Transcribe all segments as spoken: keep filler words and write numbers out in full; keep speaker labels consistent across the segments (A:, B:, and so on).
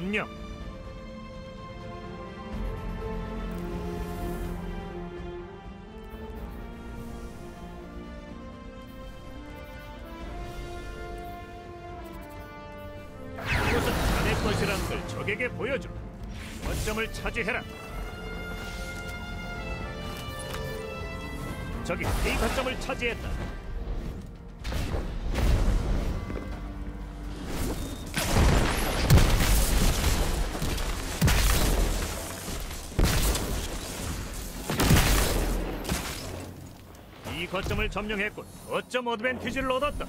A: 점령. 이것은 자네 것이라는 걸 적에게 보여줘. 거점을 차지해라. 적이 A 거점을 차지했다. 이 거점을 점령했군. 거점 어드밴티지를 얻었다.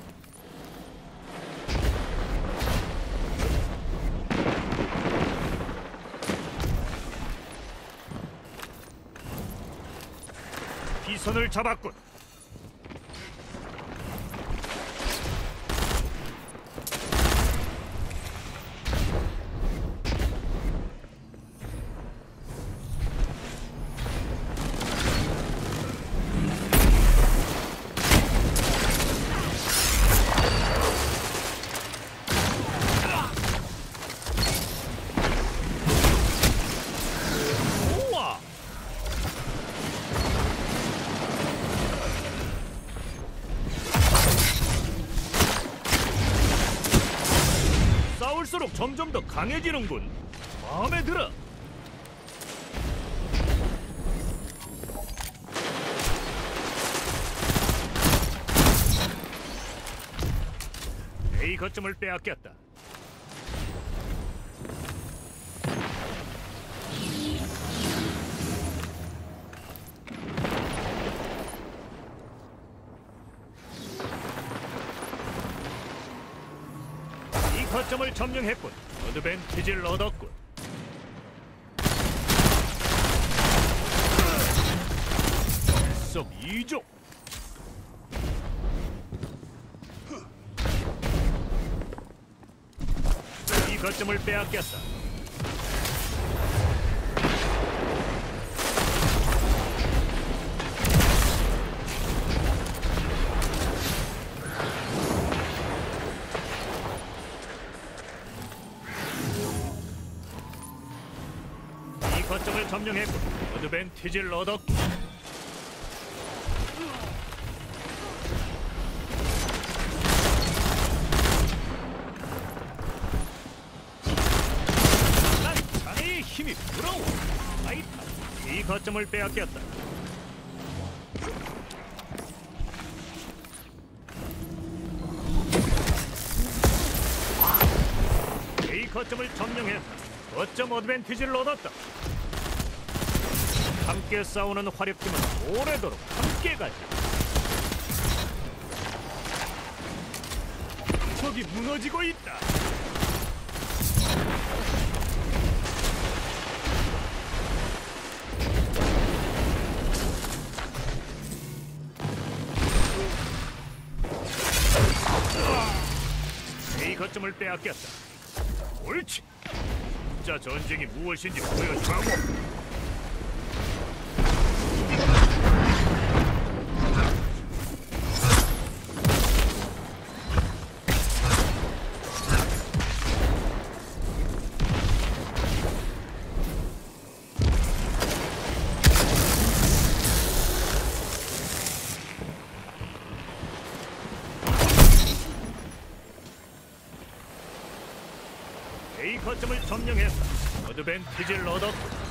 A: 비선을 잡았군. 싸울수록 점점 더 강해지는군. 마음에 들어. A 거점을 빼앗겼다. 거점을 점령했군. 어드밴티지를 얻었군. 속 이족. 이 거점을 빼앗겼다. 거점을 점령했고 어드밴티지를 얻었고. 난 자네의 힘이 부러워. 아이타. 이 거점을 빼앗겼다. 이 거점을 점령했다. 거점 어드밴티지를 얻었다. 함께 싸우는 화력팀은 오래도록 함께 가지. 적이 무너지고 있다. 이 거점을 빼앗겼다. 옳지. 진짜 전쟁이 무엇인지 보여주라고. A 거점을 점령했다. 어드밴티지를 얻었고.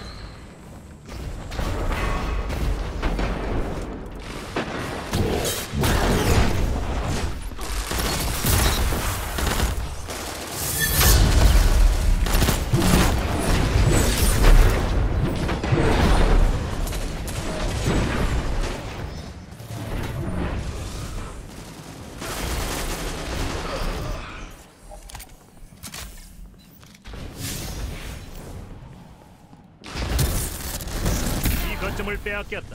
A: 거점을 빼앗겼다.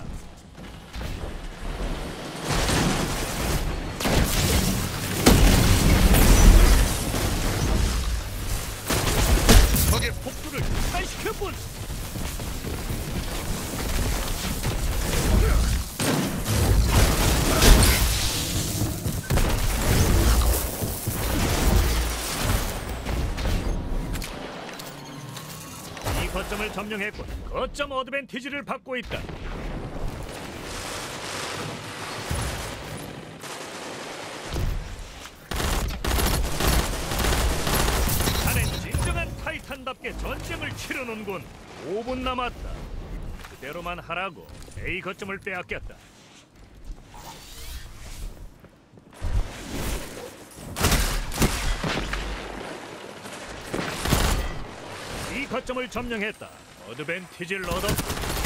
A: 적의 폭주를 탈시켜본. 거점을 점령했고 거점 어드밴티지를 받고 있다. 자넨 진정한 타이탄답게 전쟁을 치르는군. 오 분 남았다. 그대로만 하라고. A 거점을 빼앗겼다. 이 거점을 점령했다. 어드밴티지를 얻었다.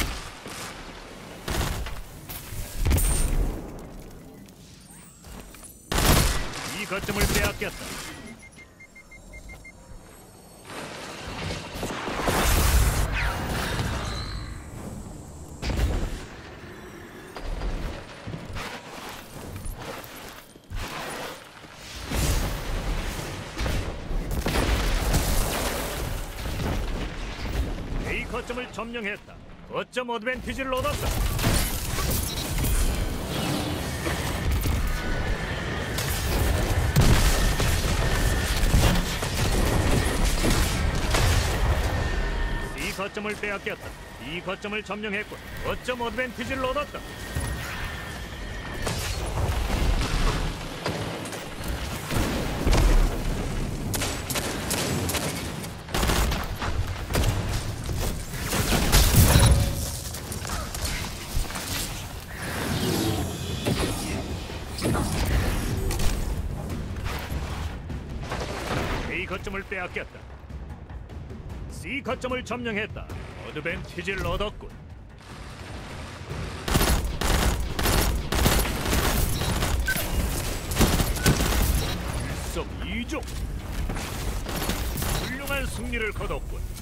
A: 이 거점을 빼앗겼다. A 거점을 점령했다. 거점 어드밴티지를 얻었다. C 거점을 빼앗겼다. B 거점을 점령했고 거점 어드밴티지를 얻었다. A 거점을 빼앗겼다. C 거점을 점령했다. 어드밴티지를 얻었군. 일석이조. 훌륭한 승리를 거뒀군.